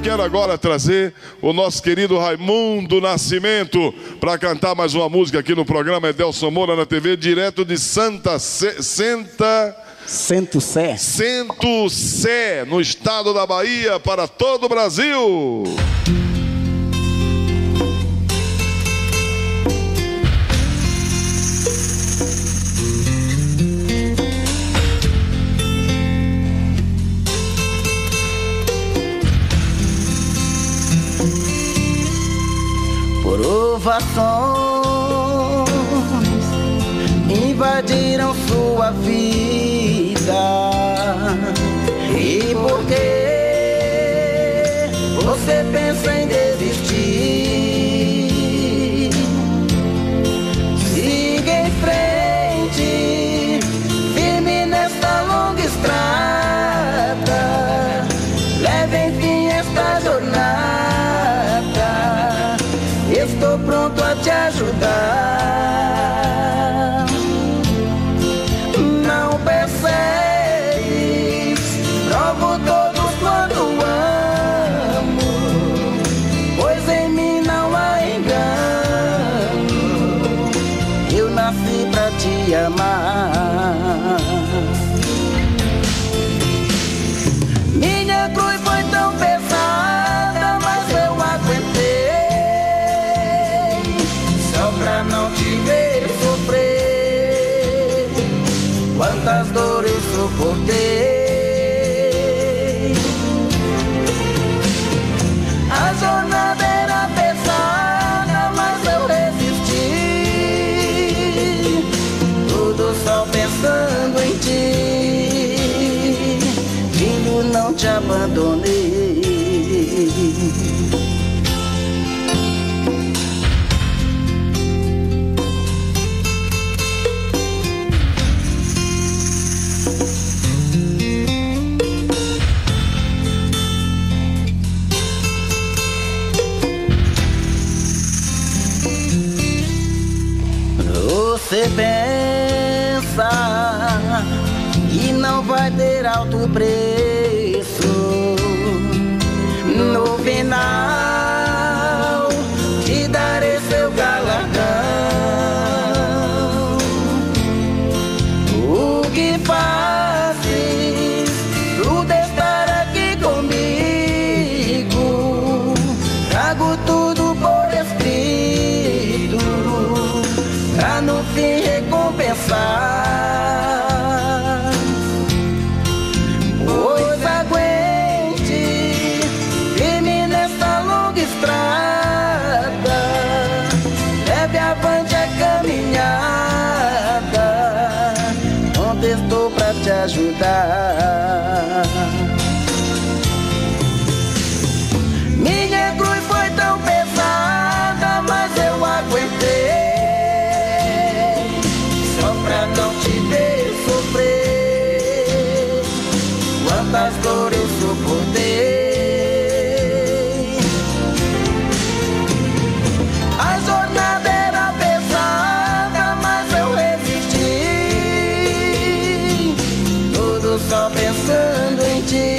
quero agora trazer o nosso querido Raimundo Nascimento para cantar mais uma música aqui no programa Edelson Moura na TV, direto de Sento Sé, no estado da Bahia, para todo o Brasil. Provações invadiram sua vida. E por que você pensa em desistir? Siga em frente, firme nesta longa estrada. Leve em fim esta jornada. Estou pronto a te ajudar. Não persegues, provo todos quando amo, pois em mim não há engano. Eu nasci pra te amar. Minha cruz foi tão pesada, mas eu aguentei. Pra não te ver sofrer, quantas dores eu suportei. A jornada era pesada, mas eu resisti. Tudo só pensando em ti. Filho, não te abandonei. Você pensa que não vai ter alto preço. No final te darei seu galardão. O que fazes? Tudo estar aqui comigo. Trago tudo por escrito, pra no fim recompensar. Pois aguente, firme nesta longa estrada. Leve avante a caminhada, onde estou pra te ajudar. Minha cruz foi tão pesada, mas eu aguentei. Pra não te ver sofrer, quantas dores eu suportei. A jornada era pesada, mas eu resisti. Tudo só pensando em ti.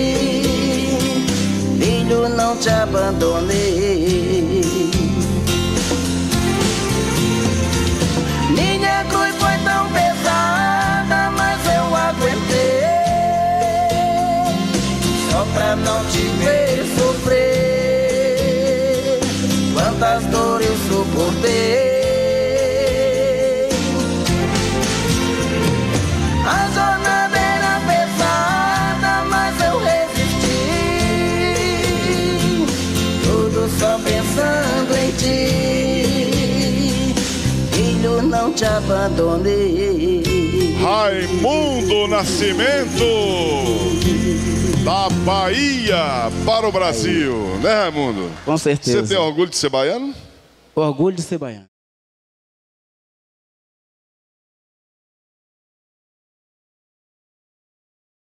Filho, não te abandonei. Minha cruz foi tão pesada, mas eu aguentei. Só pra não te ver sofrer, quantas dores eu suportei. A jornada era pesada, mas eu resisti. Tudo só pensando em ti. Não te abandonei. Raimundo Nascimento, da Bahia para o Brasil, né, Raimundo? Com certeza. Você tem orgulho de ser baiano? Orgulho de ser baiano.